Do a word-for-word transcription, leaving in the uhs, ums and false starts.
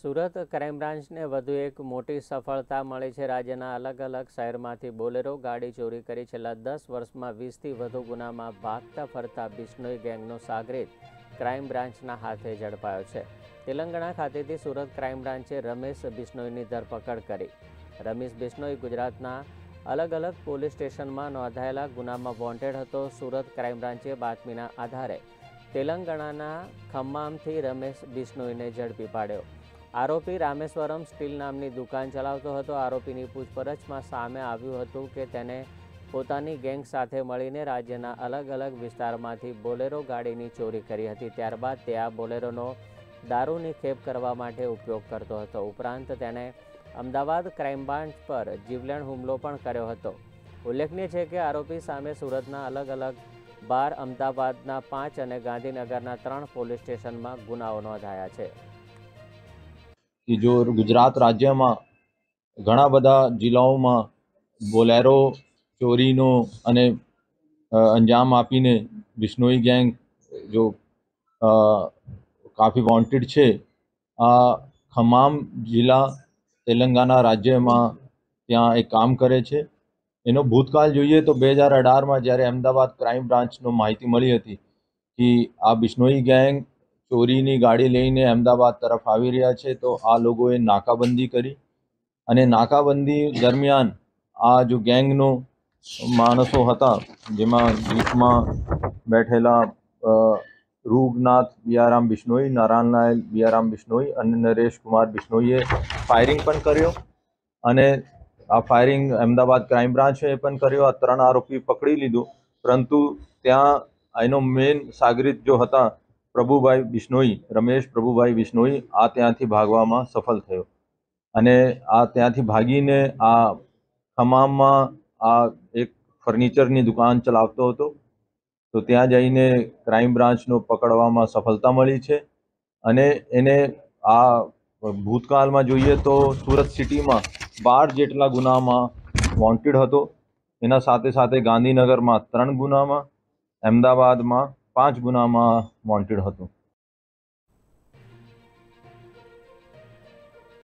Surat crime બ્રાન્ચને વધુ એક મોટી સફળતા મળી છે। રાજ્યના અલગ અલગ શહેરમાંથી બોલેરો ગાડી ચોરી કરી છેલ્લા દસ વર્ષમાં વીસથી વધુ ગુનામાં ભાગતા ફરતા બિશ્નોઈ ગેંગનો સાગરીત ક્રાઇમ બ્રાન્ચના હાથે ઝડપાયો છે। તેલંગાણા ખાતેથી સુરત ક્રાઇમ બ્રાન્ચે રમેશ બિશ્નોઈની ધરપકડ કરી। રમેશ બિશ્નોઈ ગુજરાતના અલગ અલગ પોલીસ સ્ટેશનમાં નોંધાયેલા ગુનામાં વોન્ટેડ હતો। સુરત ક્રાઇમ બ્રાન્ચે બાતમીના આધારે તેલંગાણાના ખમ્મામથી રમેશ બિશ્નોઈને ઝડપી પાડ્યો। આરોપી રામેશ્વરમ સ્ટીલ નામની દુકાન ચલાવતો હતો। આરોપીની પૂછપરછમાં સામે આવ્યું હતું કે તેને પોતાની ગેંગ સાથે મળીને રાજ્યના અલગ અલગ વિસ્તારમાંથી બોલેરો ગાડીની ચોરી કરી હતી। ત્યારબાદ તે આ બોલેરોનો દારૂની ખેપ કરવા માટે ઉપયોગ કરતો હતો। ઉપરાંત તેણે અમદાવાદ ક્રાઇમ બ્રાન્ચ પર જીવલેણ હુમલો પણ કર્યો હતો। ઉલ્લેખનીય છે કે આરોપી સામે સુરતના અલગ અલગ બાર, અમદાવાદના પાંચ અને ગાંધીનગરના ત્રણ પોલીસ સ્ટેશનમાં ગુનાઓ નોંધાયા છે। कि जो गुजरात राज्य में घना बधा जिल्लाओं में बोलेरो चोरीनो अने अंजाम आपीने बिश्नोई गैंग जो आ, काफ़ी वॉन्टेड है। आ खम्माम जिला तेलंगाना राज्य में त्या एक काम करे छे। एनो भूतकाल जोईए तो दो हज़ार अठारह में ज्यारे अमदावाद क्राइम ब्रांचनो माहिती मळी हती कि आ बिश्नोई गैंग ચોરીની ગાડી લઈને અમદાવાદ તરફ આવી રહ્યા છે। તો આ લોકોએ નાકાબંધી કરી અને નાકાબંધી દરમિયાન આ જો ગેંગનો માણસો હતા, જેમાં જીપમાં બેઠેલા રૂગનાથ બિયારામ બિશ્નોઈ, નારાયણલાલ બિયારામ બિશ્નોઈ અને નરેશ કુમાર બિશ્નોઈએ ફાયરિંગ પણ કર્યો અને આ ફાયરિંગ અમદાવાદ ક્રાઇમ બ્રાન્ચે પણ કર્યો। આ ત્રણ આરોપી પકડી લીધો, પરંતુ ત્યાં એનો મેઇન સાગરીત જો હતા પ્રભુભાઈ બિશ્નોઈ, રમેશ પ્રભુભાઈ બિશ્નોઈ, આ ત્યાંથી ભાગવામાં સફળ થયો અને આ ત્યાંથી ભાગીને આ ખમ્મામમાં આ એક ફર્નિચરની દુકાન ચલાવતો હતો। તો ત્યાં જઈને ક્રાઇમ બ્રાન્ચનો પકડવામાં સફળતા મળી છે અને એને આ ભૂતકાળમાં જોઈએ તો સુરત સિટીમાં બાર જેટલા ગુનામાં વોન્ટેડ હતો। એના સાથે સાથે ગાંધીનગરમાં ત્રણ ગુનામાં, અમદાવાદમાં પાંચ ગુનામાં વોન્ટેડ હતો।